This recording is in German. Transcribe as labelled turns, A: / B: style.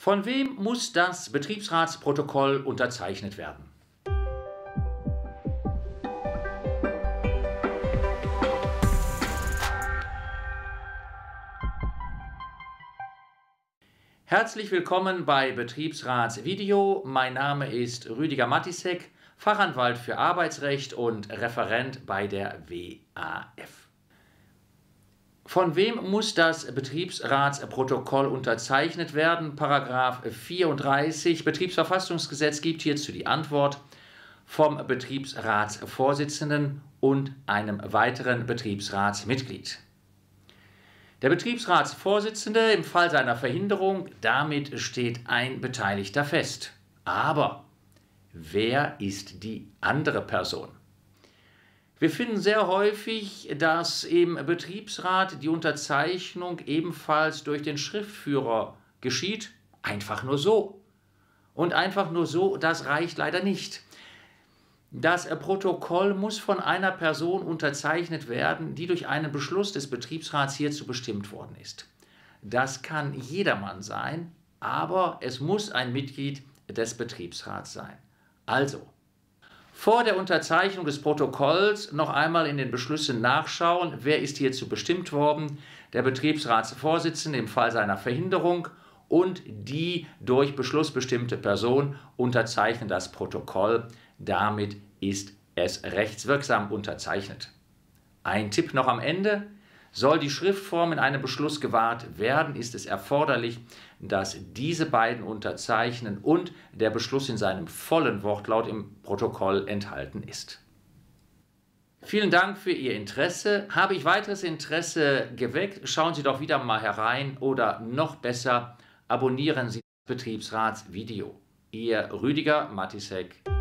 A: Von wem muss das Betriebsratsprotokoll unterzeichnet werden? Herzlich willkommen bei Betriebsratsvideo. Mein Name ist Rüdiger Matisek, Fachanwalt für Arbeitsrecht und Referent bei der WAF. Von wem muss das Betriebsratsprotokoll unterzeichnet werden? Paragraph 34 Betriebsverfassungsgesetz gibt hierzu die Antwort: vom Betriebsratsvorsitzenden und einem weiteren Betriebsratsmitglied. Der Betriebsratsvorsitzende im Fall seiner Verhinderung, damit steht ein Beteiligter fest. Aber wer ist die andere Person? Wir finden sehr häufig, dass im Betriebsrat die Unterzeichnung ebenfalls durch den Schriftführer geschieht. Einfach nur so. Und einfach nur so, das reicht leider nicht. Das Protokoll muss von einer Person unterzeichnet werden, die durch einen Beschluss des Betriebsrats hierzu bestimmt worden ist. Das kann jedermann sein, aber es muss ein Mitglied des Betriebsrats sein. Also, vor der Unterzeichnung des Protokolls noch einmal in den Beschlüssen nachschauen, wer ist hierzu bestimmt worden: der Betriebsratsvorsitzende im Fall seiner Verhinderung und die durch Beschluss bestimmte Person unterzeichnen das Protokoll. Damit ist es rechtswirksam unterzeichnet. Ein Tipp noch am Ende: Soll die Schriftform in einem Beschluss gewahrt werden, ist es erforderlich, dass diese beiden unterzeichnen und der Beschluss in seinem vollen Wortlaut im Protokoll enthalten ist. Vielen Dank für Ihr Interesse. Habe ich weiteres Interesse geweckt, schauen Sie doch wieder mal herein oder noch besser, abonnieren Sie das Betriebsratsvideo. Ihr Rüdiger Matisek.